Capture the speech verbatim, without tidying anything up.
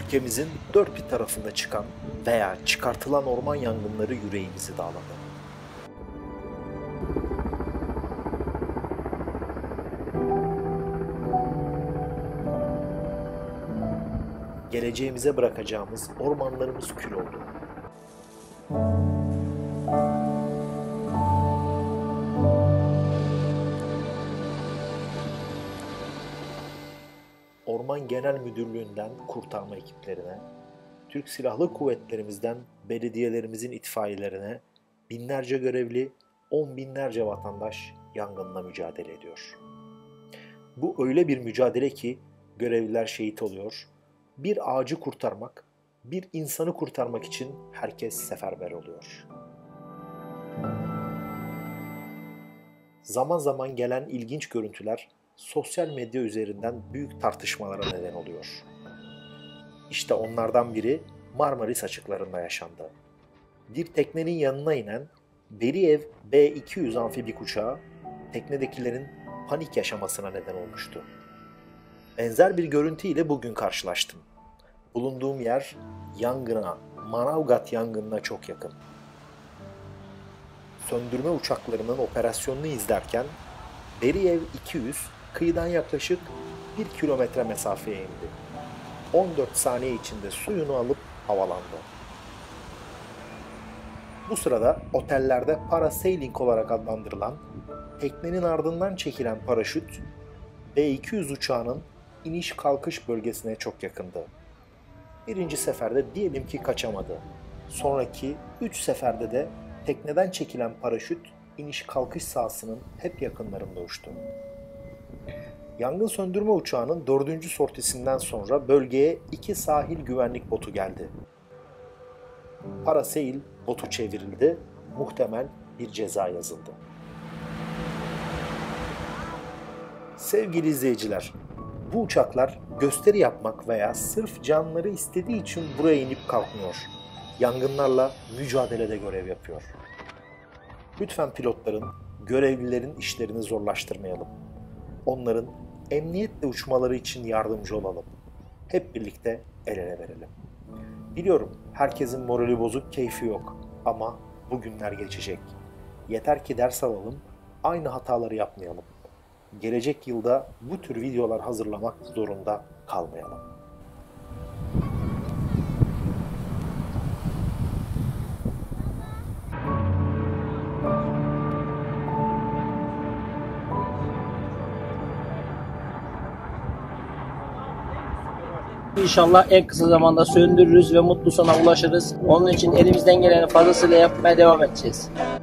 ülkemizin dört bir tarafında çıkan veya çıkartılan orman yangınları yüreğimizi dağladı. Geleceğimize bırakacağımız ormanlarımız kül oldu. Orman Genel Müdürlüğü'nden kurtarma ekiplerine, Türk Silahlı Kuvvetlerimizden belediyelerimizin itfaiyelerine binlerce görevli, on binlerce vatandaş yangınla mücadele ediyor. Bu öyle bir mücadele ki görevliler şehit oluyor. Bir ağacı kurtarmak, bir insanı kurtarmak için herkes seferber oluyor. Zaman zaman gelen ilginç görüntüler sosyal medya üzerinden büyük tartışmalara neden oluyor. İşte onlardan biri Marmaris açıklarında yaşandı. Bir teknenin yanına inen Beriyev B iki yüz amfibik uçağı teknedekilerin panik yaşamasına neden olmuştu. Benzer bir görüntü ile bugün karşılaştım. Bulunduğum yer yangına, Manavgat yangınına çok yakın. Söndürme uçaklarının operasyonunu izlerken Beriyev iki yüz kıyıdan yaklaşık bir kilometre mesafeye indi. on dört saniye içinde suyunu alıp havalandı. Bu sırada otellerde parasailing olarak adlandırılan teknenin ardından çekilen paraşüt B iki yüz uçağının iniş kalkış bölgesine çok yakındı. Birinci seferde diyelim ki kaçamadı. Sonraki üç seferde de tekneden çekilen paraşüt iniş kalkış sahasının hep yakınlarında uçtu. Yangın söndürme uçağının dördüncü sortisinden sonra bölgeye iki sahil güvenlik botu geldi. Parasail botu çevrildi, muhtemel bir ceza yazıldı. Sevgili izleyiciler, bu uçaklar gösteri yapmak veya sırf canları istediği için buraya inip kalkmıyor. Yangınlarla mücadelede görev yapıyor. Lütfen pilotların, görevlilerin işlerini zorlaştırmayalım. Onların emniyetle uçmaları için yardımcı olalım. Hep birlikte el ele verelim. Biliyorum herkesin morali bozuk, keyfi yok ama bu günler geçecek. Yeter ki ders alalım, aynı hataları yapmayalım. Gelecek yılda bu tür videolar hazırlamak zorunda kalmayalım. İnşallah en kısa zamanda söndürürüz ve mutlu sona ulaşırız. Onun için elimizden geleni fazlasıyla yapmaya devam edeceğiz.